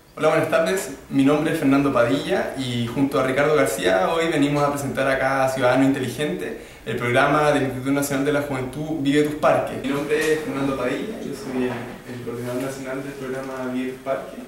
Hola, buenas tardes. Mi nombre es Fernando Padilla y junto a Ricardo García hoy venimos a presentar acá a Ciudadano Inteligente, el programa del Instituto Nacional de la Juventud Vive tus Parques. Mi nombre es Fernando Padilla, yo soy el coordinador nacional del programa Vive tus Parques.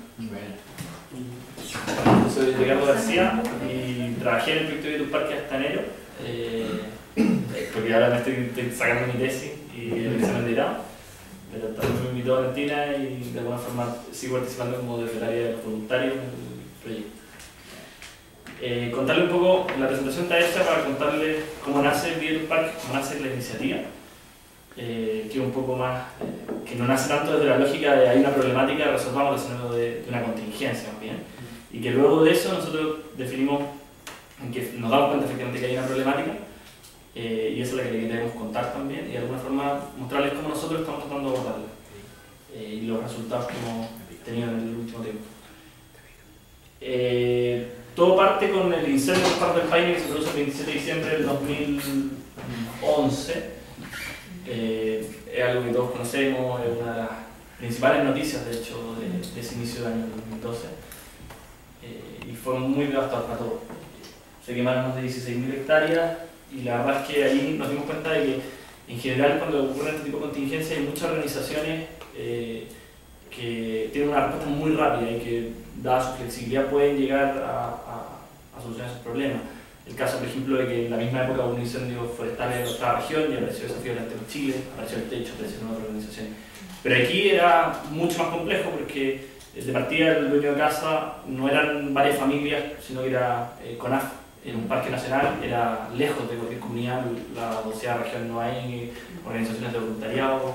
Yo soy Ricardo García y trabajé en el proyecto Vive tus Parques hasta enero, porque ahora me estoy sacando mi tesis y el examen de grado. Pero también me invitó a Valentina y de alguna forma sigo participando como desde el área de voluntario en el proyecto. Contarle un poco, la presentación está hecha para contarle cómo nace Vive tus Parques, cómo nace la iniciativa, que es un poco más, que no nace tanto desde la lógica de hay una problemática, resolvámosla, sino de una contingencia más bien. Y que luego de eso nosotros definimos, que nos damos cuenta efectivamente que hay una problemática, y esa es la que le queremos contar también y de alguna forma mostrarles cómo nosotros estamos tratando de abordarla y los resultados que hemos tenido en el último tiempo. Todo parte con el incendio del Parque del Paine que se produce el 27 de diciembre del 2011. Es algo que todos conocemos, es una de las principales noticias de hecho de ese inicio del año 2012 y fue muy devastador para todos. Se quemaron más de 16.000 hectáreas. Y la verdad es que ahí nos dimos cuenta de que, en general, cuando ocurre este tipo de contingencia, hay muchas organizaciones que tienen una respuesta muy rápida y que, dada su flexibilidad, pueden llegar a solucionar esos problemas. El caso, por ejemplo, de que en la misma época hubo un incendio forestal en otra región y apareció Desafío delante de Chile, apareció el Techo, aparecieron otras organizaciones. Pero aquí era mucho más complejo porque, de partida, el dueño de casa no eran varias familias, sino que era CONAF. En un parque nacional era lejos de cualquier comunidad, la 12ª región no hay organizaciones de voluntariado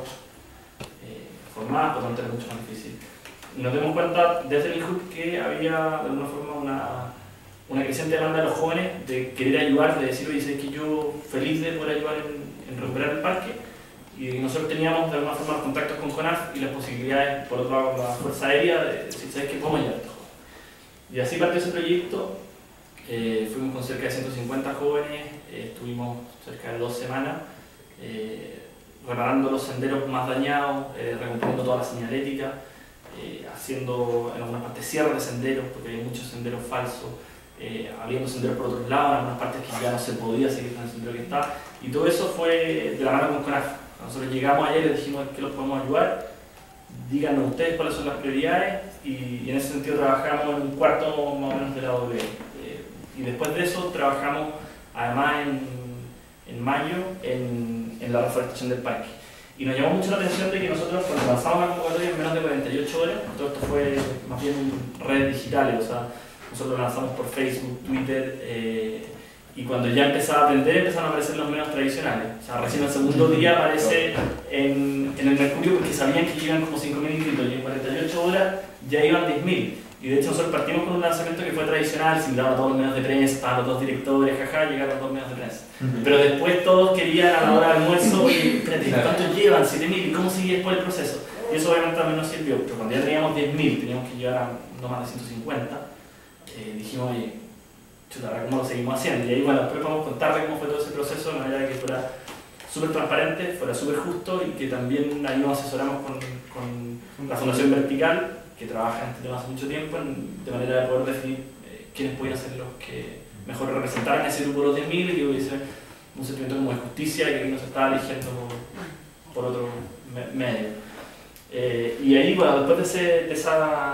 formadas, por lo tanto era mucho más difícil. Y nos dimos cuenta desde el INJUC que había de alguna forma una creciente demanda de los jóvenes de querer ayudar, de decir, oye, sé que yo feliz de poder ayudar en recuperar el parque, y nosotros teníamos de alguna forma los contactos con CONAF y las posibilidades, por otro lado, con la Fuerza Aérea, de decir, ¿sabes qué? Podemos ayudar a estos jóvenes. Y así partió ese proyecto. Fuimos con cerca de 150 jóvenes, estuvimos cerca de 2 semanas reparando los senderos más dañados, recomponiendo toda la señalética, haciendo en algunas partes cierres de senderos, porque había muchos senderos falsos, abriendo senderos por otros lados, en algunas partes que ya no se podía seguir con el sendero que está, y todo eso fue de la mano con CONAF. Nosotros llegamos ayer y les dijimos que los podemos ayudar, díganos ustedes cuáles son las prioridades, y en ese sentido trabajamos en un cuarto más o menos de la W. Y después de eso trabajamos además en mayo en la reforestación del parque. Y nos llamó mucho la atención de que nosotros cuando lanzamos la convocatoria en menos de 48 horas, todo esto fue más bien en redes digitales, o sea, nosotros lo lanzamos por Facebook, Twitter, y cuando ya empezaba a aprender empezaron a aparecer los medios tradicionales. O sea, recién el segundo día aparece en el Mercurio porque sabían que iban como 5.000 inscritos y en 48 horas ya iban 10.000. Y de hecho nosotros partimos con un lanzamiento que fue tradicional, similar a todos los medios de prensa, estaban los 2 directores, jaja, llegaron los 2 medios de prensa. Pero después todos querían a la hora del almuerzo, oye, espérate, ¿cuántos llevan? 7.000, ¿y cómo sigue después el proceso? Y eso obviamente también nos sirvió, pero cuando ya teníamos 10.000, teníamos que llevar a no más de 150, dijimos, oye, chuta, ¿cómo lo seguimos haciendo? Y ahí, bueno, después vamos a contarle cómo fue todo ese proceso, de manera que fuera súper transparente, fuera súper justo y que también ahí nos asesoramos con la Fundación Vertical, que trabaja en este tema hace mucho tiempo, de manera de poder definir quiénes podían ser los que mejor representaran ese grupo de los 10.000 y que hubiese un sentimiento como de justicia que no se estaba eligiendo por otro medio. Y ahí, bueno, después de ese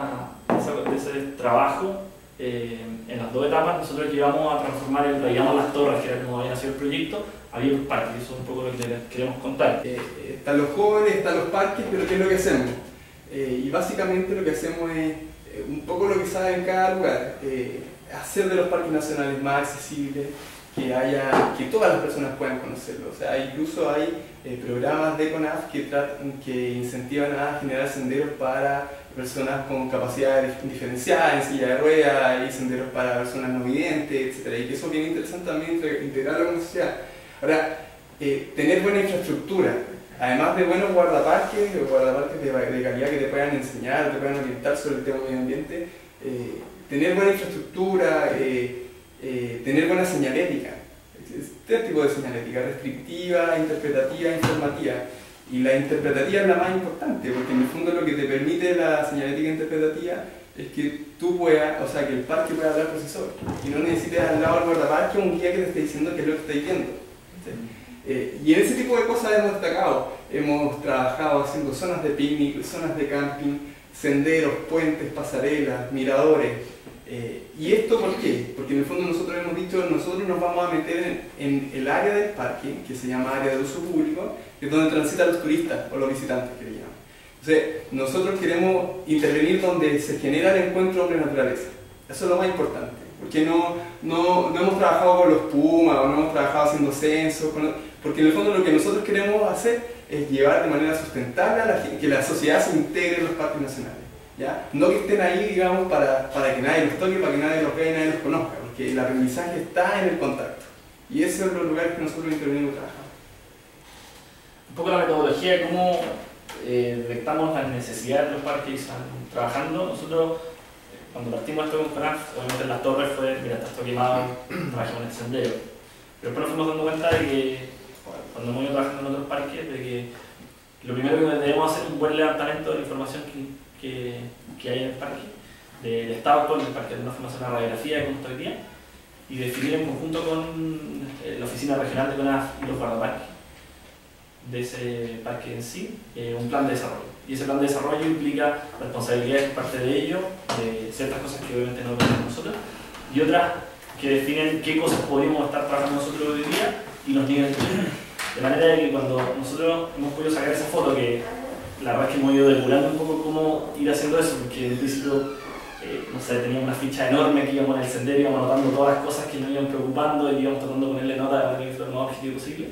trabajo, en las 2 etapas nosotros llegamos a transformar, lo llamamos Las Torres, que era como había nacido el proyecto, había un parque, eso es un poco lo que les queremos contar. Están los jóvenes, están los parques, pero ¿qué es lo que hacemos? Y básicamente lo que hacemos es un poco lo que sabe en cada lugar, hacer de los parques nacionales más accesibles, que todas las personas puedan conocerlo. O sea, incluso hay programas de CONAF que incentivan a generar senderos para personas con capacidades diferenciadas, en silla de ruedas, hay senderos para personas no videntes, etc. Y que eso es bien interesante también integrarlo con la sociedad. Ahora, tener buena infraestructura, además de buenos guardaparques de calidad que te puedan enseñar, te puedan orientar sobre el tema del medio ambiente, tener buena infraestructura, tener buena señalética. 3 tipos de señalética: restrictiva, interpretativa e informativa. Y la interpretativa es la más importante, porque en el fondo lo que te permite la señalética interpretativa es que tú puedas, o sea, que el parque pueda hablar por sí solo y no necesites al lado del guardaparque un guía que te esté diciendo qué es lo que estáis viendo. ¿Sí? Y en ese tipo de cosas hemos destacado. Hemos trabajado haciendo zonas de picnic, zonas de camping, senderos, puentes, pasarelas, miradores. ¿Y esto por qué? Porque en el fondo nosotros hemos dicho, nosotros nos vamos a meter en el área del parque, que se llama área de uso público, que es donde transitan los turistas o los visitantes que le llaman. Entonces, nosotros queremos intervenir donde se genera el encuentro hombre-naturaleza. Eso es lo más importante, porque no hemos trabajado con los pumas o no hemos trabajado haciendo censos, porque en el fondo lo que nosotros queremos hacer es llevar de manera sustentable a la gente, que la sociedad se integre en los parques nacionales. ¿Ya? No que estén ahí, digamos, para que nadie los toque, para que nadie los vea y nadie los conozca, porque el aprendizaje está en el contacto. Y esos son los lugares que nosotros intervenimos y trabajamos. Un poco la metodología de cómo detectamos las necesidades de los parques y están trabajando. Nosotros, cuando partimos esto con FNAF, obviamente en las torres fue, mira, está esto quemado, trabajamos en el sendero. Pero después nos fuimos dando cuenta de que, cuando hemos ido trabajando en otros parques, de que lo primero que debemos hacer es un buen levantamiento de la información que hay en el parque, del estado actual del parque, de una forma de hacer una radiografía de cómo está hoy día, y definir en conjunto con la oficina regional de CONAF y los guardaparques de ese parque en sí, un plan de desarrollo. Y ese plan de desarrollo implica responsabilidades por parte de ellos, de ciertas cosas que obviamente no tenemos nosotros, y otras que definen qué cosas podríamos estar trabajando nosotros hoy día y los niveles de riesgo. De manera de que cuando nosotros hemos podido sacar esa foto, que la verdad es que hemos ido depurando un poco cómo ir haciendo eso, porque en principio, no sé, teníamos una ficha enorme que íbamos en el sendero, íbamos anotando todas las cosas que nos iban preocupando y íbamos tratando de ponerle nota de manera que fuera lo más objetivo posible.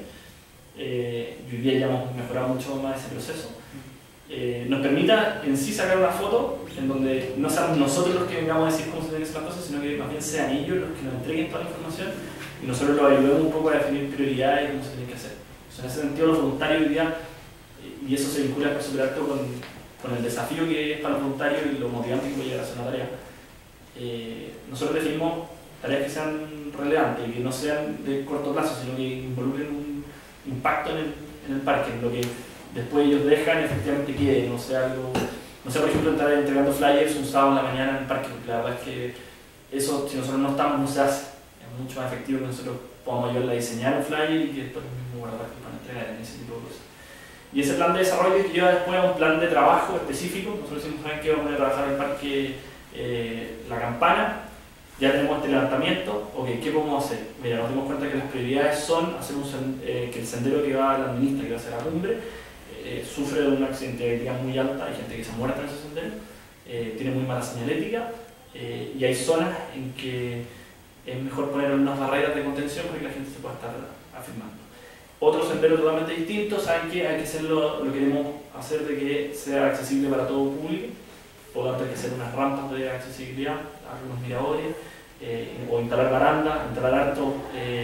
Y hoy día ya hemos mejorado mucho más ese proceso. Nos permita en sí sacar una foto en donde no seamos nosotros los que vengamos a decir cómo se tienen que hacer las cosas, sino que más bien sean ellos los que nos entreguen toda la información y nosotros los ayudemos un poco a definir prioridades y cómo se tienen que hacer. O sea, en ese sentido, los voluntarios hoy día, y eso se vincula por súper alto con el desafío que es para los voluntarios y lo motivante que puede llegar a hacer una tarea. Nosotros definimos tareas que sean relevantes y que no sean de corto plazo, sino que involucren un impacto en el parque, en lo que después ellos dejan y efectivamente quede, no sea algo, no sé, por ejemplo, estar entregando flyers un sábado en la mañana en el parque, porque la verdad es que eso, si nosotros no estamos, no se hace. Es mucho más efectivo que nosotros podamos ayudarle a diseñar un flyer y que después los mismos guardaparques van a entregar en ese tipo de cosas. Y ese plan de desarrollo que lleva después a un plan de trabajo específico. Nosotros decimos, ¿saben qué? Vamos a trabajar en el parque La Campana, ya tenemos este levantamiento, ok, ¿qué podemos hacer? Mira, nos dimos cuenta que las prioridades son hacer que el sendero que va a la administra, que va hacia la cumbre, sufre de una accidentalidad muy alta, hay gente que se muere en ese sendero, tiene muy mala señalética, y hay zonas en que es mejor poner unas barreras de contención para que la gente se pueda estar afirmando. Otro sendero totalmente distinto, saben que hay que hacerlo, lo queremos hacer de que sea accesible para todo público, por lo tanto hay que hacer unas rampas de accesibilidad, algunos miradores, o instalar barandas, instalar hartos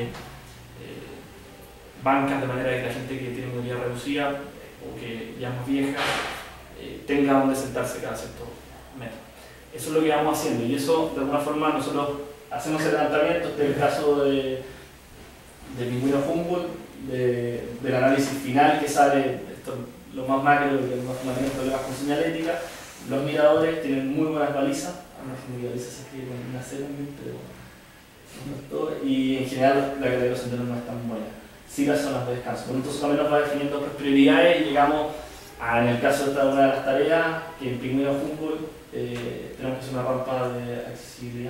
bancas de manera que la gente que tiene movilidad reducida o que ya es más vieja tenga donde sentarse cada cierto metro. Eso es lo que vamos haciendo y eso de alguna forma nosotros hacemos el levantamiento. Este es el caso de Pingüino Humboldt, del análisis final que sale, esto lo más macro, que no tienen problemas con señalética. Los miradores tienen muy buenas balizas, las balizas se escriben con una C también, pero y en general la calidad de los senderos no es tan buena. Sí, las zonas de descanso. Entonces también nos va definiendo otras prioridades y llegamos a, en el caso de esta una de las tareas, que en Pingüino Humboldt tenemos que hacer una rampa de accesibilidad.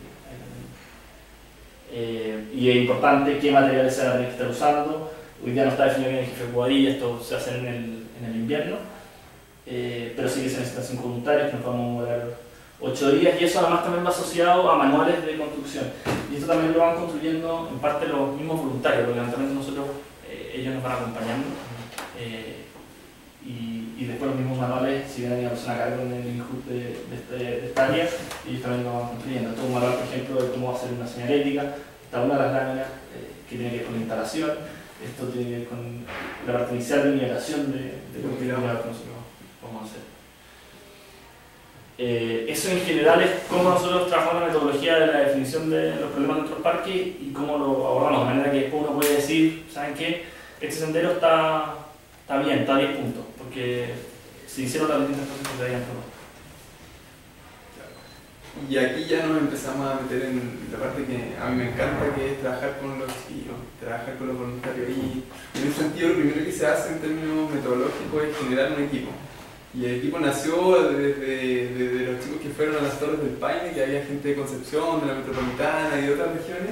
Y es importante qué materiales se van a tener que estar usando. Hoy día no está definido bien el jefe de cuadrilla, esto se hace en el invierno, pero sí que se necesitan 5 voluntarios, que nos vamos a demorar 8 días, y eso además también va asociado a manuales de construcción. Y esto también lo van construyendo en parte los mismos voluntarios, porque lamentablemente nosotros, ellos nos van acompañando. Y después los mismos manuales, si viene una persona a cargo en el INJUT de esta área, ellos también lo van construyendo. Esto es un manual, por ejemplo, de cómo hacer una señalética. Esta es una de las láminas que tiene que ver con la instalación. Esto tiene que ver con la parte inicial de nivelación de lo que nosotros vamos a hacer. Eso en general es cómo nosotros trabajamos la metodología de la definición de los problemas de nuestros parques y cómo lo abordamos, de manera que después uno puede decir, ¿saben qué? Este sendero está bien, está a 10 puntos, porque se hicieron las distintas cosas que se habían propuesto. Y aquí ya nos empezamos a meter en la parte que a mí me encanta, que es trabajar con los chiquillos, trabajar con los voluntarios. Y en ese sentido, lo primero que se hace en términos metodológicos es generar un equipo. Y el equipo nació desde los chicos que fueron a las Torres del Paine, que había gente de Concepción, de la Metropolitana y de otras regiones,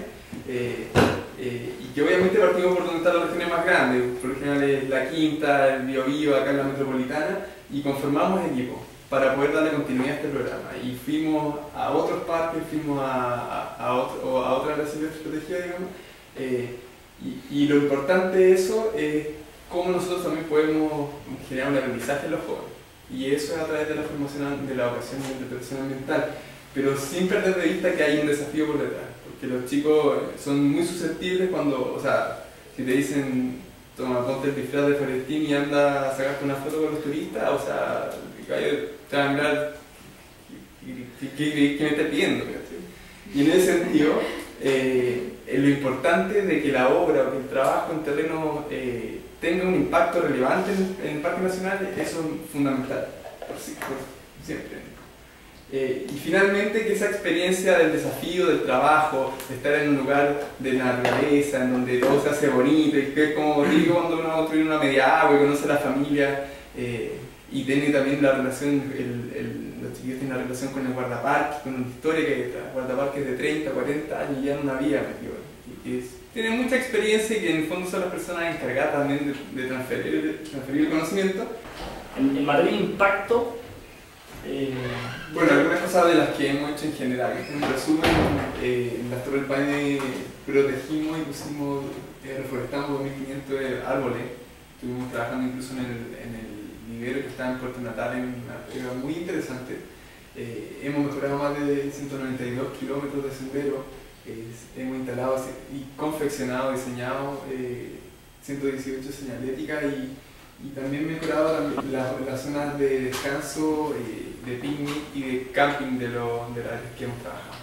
y que obviamente partimos por donde están las regiones más grandes, por lo general es La Quinta, el Biobío, acá en la Metropolitana, y conformamos equipos para poder darle continuidad a este programa. Y fuimos a otros parques, fuimos a otras reservas de estrategia, digamos, y lo importante de eso es cómo nosotros también podemos generar un aprendizaje en los jóvenes. Y eso es a través de la formación de la vocación y la interpretación ambiental, pero sin perder de vista que hay un desafío por detrás, porque los chicos son muy susceptibles cuando, o sea, si te dicen, toma, ponte el disfraz de Florentín y anda a sacarte una foto con los turistas, o sea, te van a mirar, ¿qué me estás pidiendo? Y en ese sentido, lo importante de que la obra o que el trabajo en terreno tenga un impacto relevante en el Parque Nacional, eso es fundamental, por siempre. Y finalmente que esa experiencia del desafío, del trabajo, de estar en un lugar de naturaleza, en donde todo se hace bonito, y que es como digo cuando uno construye una media agua y conoce a la familia, y tiene también la relación, los chiquillos tienen la relación con el guardaparque, con una historia que hay detrás, guardaparques de 30, 40 años y ya en una vida metido. Tienen mucha experiencia y que en el fondo son las personas encargadas también de transferir el conocimiento. En materia de impacto, bueno, algunas cosas de las que hemos hecho en general. En resumen, en las Torres del Paine protegimos y pusimos, reforestamos 2.500 árboles. Estuvimos trabajando incluso en el vivero que está en Puerto Natal, en una pega muy interesante. Hemos mejorado más de 192 kilómetros de sendero. Hemos instalado y confeccionado, diseñado 118 señaléticas y también mejorado las zonas de descanso, de picnic y de camping de las áreas que hemos trabajado.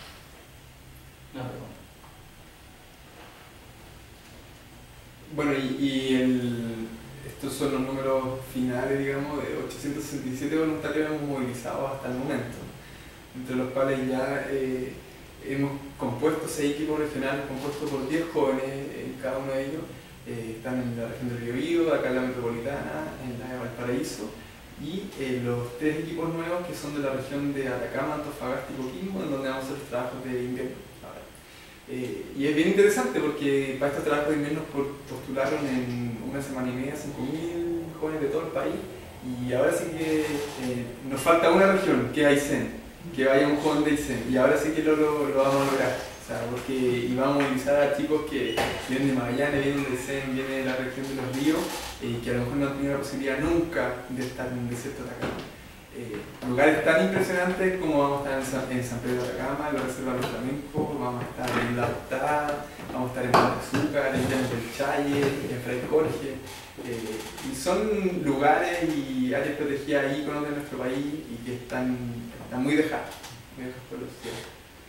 Bueno, estos son los números finales, digamos, de 867 voluntarios hemos movilizado hasta el momento, entre los cuales ya hemos compuesto 6 equipos regionales compuestos por 10 jóvenes, cada uno de ellos están en la región del Biobío, acá en la Metropolitana, en la de Valparaíso, y los 3 equipos nuevos que son de la región de Atacama, Antofagasta y Coquimbo, en donde vamos a hacer los trabajos de invierno. Y es bien interesante porque para estos trabajos de invierno postularon en una semana y media 5.000 jóvenes de todo el país, y ahora sí que nos falta una región, que es Aysén, que vaya un joven de Aysén, y ahora sí que lo vamos a lograr, o sea, porque íbamos a movilizar a chicos que vienen de Magallanes, vienen de Aysén, vienen de la región de los ríos, que a lo mejor no han tenido la posibilidad nunca de estar en un desierto de Atacama. Lugares tan impresionantes como vamos a estar en San Pedro de Atacama, en la Reserva de los Flamencos, vamos a estar en La Hurtada, vamos a estar en Monte Azúcar, en Llanos del Challe, en Fray Jorge, y son lugares y áreas protegidas íconos de nuestro país y que están muy dejados por los cielos.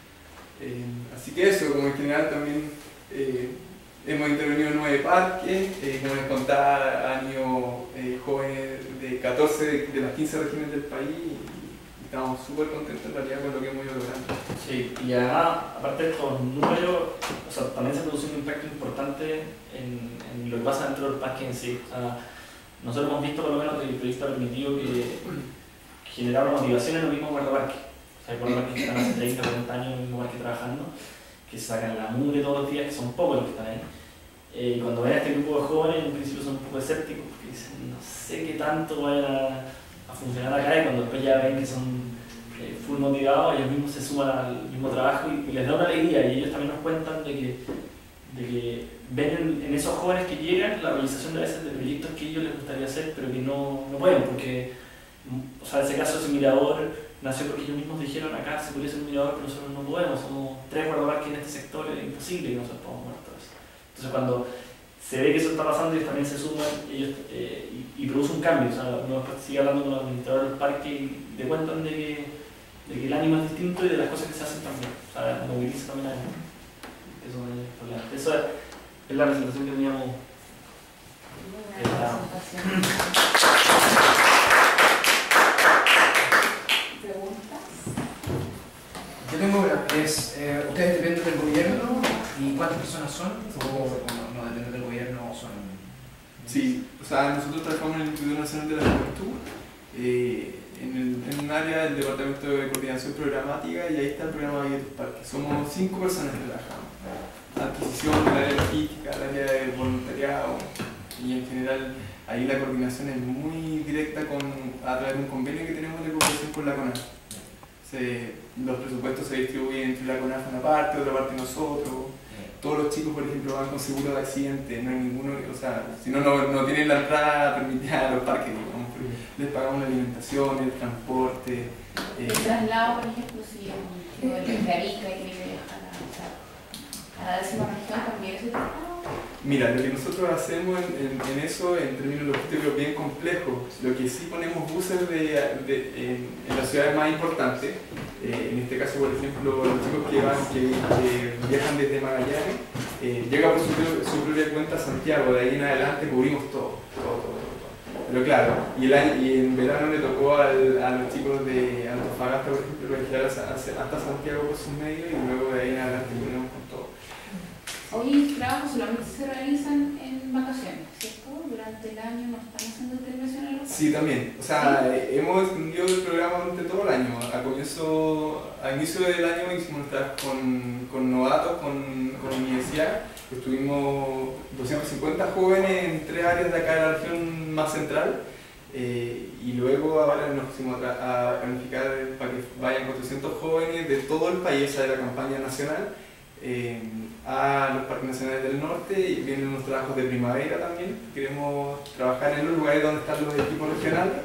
Así que eso, como en general también hemos intervenido en 9 parques, como les contaba, han ido jóvenes de 14 de las 15 regiones del país y estamos súper contentos en realidad con lo que hemos ido logrando. Sí, y además, aparte de estos números, o sea, también se produce un impacto importante en lo que pasa dentro del parque en sí. O sea, nosotros hemos visto por lo menos que el proyecto ha permitido que generar una motivación en los mismos guardaparques. O sea, hay guardaparques que están hace 30, 40 años en el mismo parque trabajando, que se sacan la mugre todos los días, que son pocos los que están ahí. Y cuando ven a este grupo de jóvenes, en principio son un poco escépticos, porque dicen, no sé qué tanto vayan a funcionar acá, y cuando después ya ven que son full motivados, ellos mismos se suman al mismo trabajo y les da una alegría, y ellos también nos cuentan de que ven en esos jóvenes que llegan la realización de veces de proyectos que ellos les gustaría hacer, pero que no pueden, porque, o sea, en ese caso ese mirador nació porque ellos mismos dijeron, acá se podría hacer un mirador, pero nosotros no podemos, somos 3 guardaparques en este sector, es imposible que nosotros podamos mover todo eso. Entonces cuando se ve que eso está pasando, ellos también se suman y produce un cambio. O sea, uno sigue hablando con los administradores del parque y te cuentan de que el ánimo es distinto y de las cosas que se hacen también. O sea, moviliza también a ellos. Eso no hay problema. Esa es la presentación que teníamos. ¿Preguntas? Yo tengo una, ¿ustedes dependen del gobierno y cuántas personas son? ¿O no dependen del gobierno o son? Sí, o sea, nosotros trabajamos en el Instituto Nacional de la Juventud, en un área del Departamento de Coordinación Programática, y ahí está el programa Vida Tus Parques. Somos 5 personas que trabajamos. Adquisición, el área logística, el área de voluntariado, y en general ahí la coordinación es muy directa a través de un convenio que tenemos de cooperación con la CONAF. Los presupuestos se distribuyen entre la CONAF una parte, otra parte nosotros. Todos los chicos, por ejemplo, van con seguro de accidente, no hay ninguno, o sea, si no tienen la entrada permitida a los parques, digamos, les pagamos la alimentación, el transporte. El traslado, por ejemplo, si un chico de Arica que quiere viajar a la 10ª región, también se traslado. Mira, lo que nosotros hacemos en eso, en términos logísticos, bien complejos. Lo que sí ponemos buses en las ciudades más importantes. En este caso, por ejemplo, los chicos que viajan desde Magallanes, llegan por su propia cuenta a Santiago. De ahí en adelante cubrimos todo. Pero claro, y en verano le tocó a los chicos de Antofagasta, por ejemplo, viajar hasta Santiago por sus medios, y luego de ahí en adelante cubrimos con todo. Hoy los trabajos solamente se realizan en vacaciones, ¿cierto? Durante el año no están haciendo intervenciones. Sí, también. O sea, hemos extendido el programa durante todo el año. A inicio del año hicimos un trabajo con novatos, con universidad. Estuvimos 250 jóvenes en 3 áreas de acá de la región más central. Y luego ahora nos pusimos a planificar para que vayan 400 jóvenes de todo el país a la campaña nacional. A los parques nacionales del norte, y vienen unos trabajos de primavera también. Queremos trabajar en los lugares donde están los equipos regionales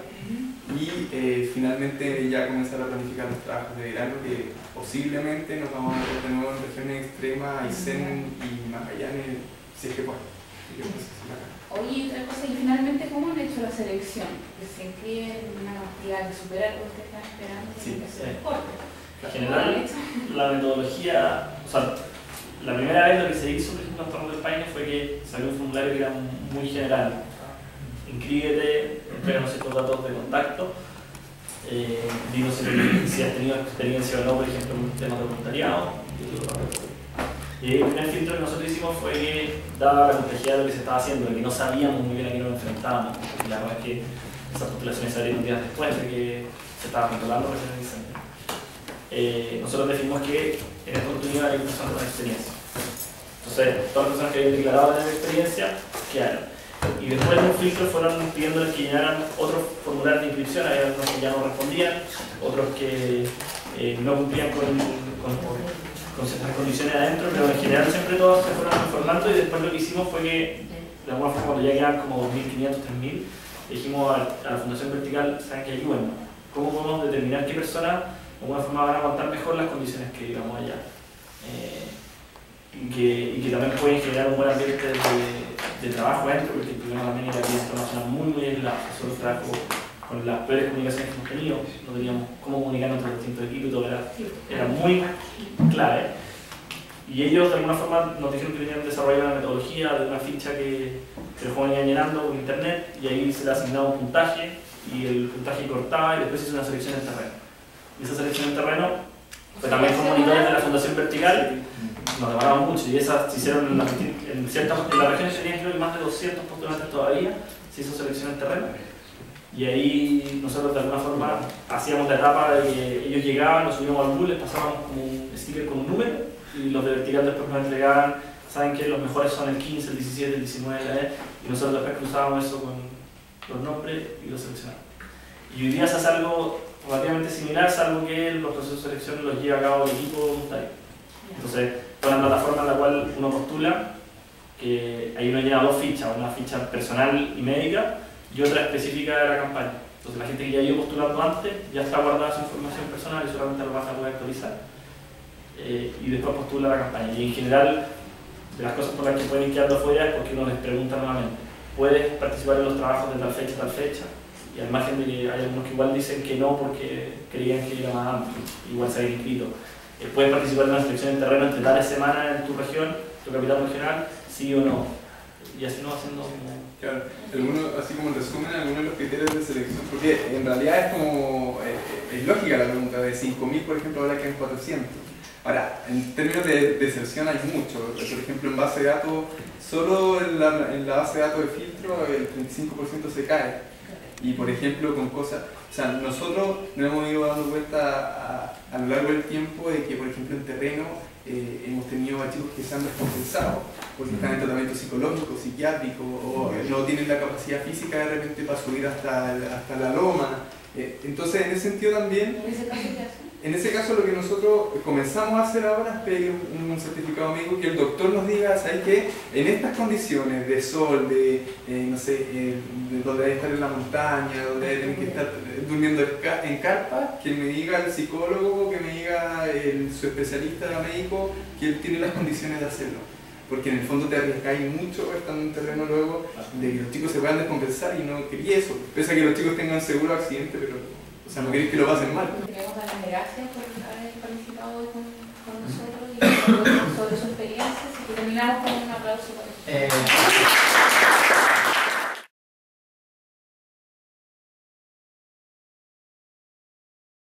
y finalmente ya comenzar a planificar los trabajos de verano, que posiblemente nos vamos a ver de nuevo en regiones extremas, Aysén y Magallanes, si es que pueden. Oye, otra cosa, y finalmente, ¿cómo han hecho la selección? ¿Que se inscriben en una cantidad que supera lo que están esperando? Sí, que se deporte? En general, la metodología, o sea, la primera vez lo que se hizo, por ejemplo, en Torno de España fue que salió un formulario que era muy general. Inscríbete, entréganos estos datos de contacto, dinos si has tenido experiencia o no, por ejemplo, en un tema de voluntariado. Y el primer filtro que nosotros hicimos fue que, dada la complejidad de lo que se estaba haciendo, de que no sabíamos muy bien a qué nos enfrentábamos, y la verdad es que esas postulaciones se abrieron días después de que se estaba controlando recién el incendio. Nosotros definimos que en esta oportunidad hay personas con experiencia. Entonces, todas las personas que habían declarado tener experiencia quedaron. Y después de un filtro fueron pidiéndoles que llenaran otros formularios de inscripción. Había algunos que ya no respondían, otros que no cumplían con ciertas condiciones adentro, pero en general siempre todos se fueron informando. Y después lo que hicimos fue que, de alguna forma, cuando ya quedan como 2.500, 3.000, dijimos a la Fundación Vertical, ¿saben qué? Ayúdennos. ¿Cómo podemos determinar qué personas de alguna forma van a aguantar mejor las condiciones que digamos allá? Y que también pueden generar un buen ambiente de trabajo adentro, porque el problema también era que la información muy aislada. Nosotros trabajamos con las peores comunicaciones que hemos tenido, no teníamos cómo comunicar entre los distintos equipos y todo era muy clave. Y ellos de alguna forma nos dijeron que tenían desarrollado una metodología de una ficha que los jóvenes iban llenando por internet, y ahí se le asignaba un puntaje, y el puntaje cortaba, y después se hizo una selección en terreno. Y esa selección en terreno fue también con monitores de la Fundación Vertical. Nos demoramos mucho, y esas se hicieron en la región serían creo que más de 200 postulantes todavía. Se hizo selección en terreno, y ahí nosotros de alguna forma hacíamos la etapa de que ellos llegaban, nos subíamos al bus, les pasábamos como un sticker con un número, y los de Vertical después nos entregaban, saben que los mejores son el 15, el 17, el 19, y nosotros después cruzábamos eso con los nombres y los seleccionábamos. Y hoy día se hace algo relativamente similar, salvo que los procesos de selección los lleva a cabo el equipo voluntario. Entonces, con la plataforma en la cual uno postula, que ahí uno llena 2 fichas, una ficha personal y médica y otra específica de la campaña. Entonces la gente que ya iba postulando antes ya está guardada su información personal y solamente lo vas a poder actualizar. Y después postula la campaña. Y en general, de las cosas por las que pueden ir quedando fuera es porque uno les pregunta nuevamente: ¿puedes participar en los trabajos de tal fecha a tal fecha? Y al margen de que hay algunos que igual dicen que no porque creían que era más amplio, igual se habían inscrito. ¿Puedes participar en una selección en terreno entre tales semanas en tu región, tu capital regional? Sí o no. y así nos va haciendo Claro, algunos, así como en resumen, algunos de los criterios de selección, porque en realidad es como, es lógica la pregunta, de 5.000 por ejemplo ahora quedan 400. Ahora, en términos de selección hay mucho, por ejemplo en base de datos, solo en la base de datos de filtro el 35% se cae. Y por ejemplo con cosas, o sea, nosotros nos hemos ido dando cuenta a lo largo del tiempo de que por ejemplo en terreno hemos tenido archivos que se han descompensado porque están en tratamiento psicológico, psiquiátrico o no tienen la capacidad física de repente para subir hasta la loma. Entonces en ese sentido también, ¿En ese caso qué hacen? en ese caso lo que nosotros comenzamos a hacer ahora es pedir un certificado médico que el doctor nos diga, ¿sabes qué? En estas condiciones de sol, no sé, de donde hay que estar en la montaña, donde hay que estar durmiendo en carpa, que me diga el psicólogo, que me diga su especialista médico que él tiene las condiciones de hacerlo. Porque en el fondo te arriesgáis mucho estando en un terreno luego de que los chicos se puedan descompensar y no quería eso. Pese a que los chicos tengan seguro accidente, pero o sea, no queréis que lo pasen mal. Queremos dar las gracias por haber participado hoy con nosotros y sobre su experiencia. Así que terminamos con un aplauso para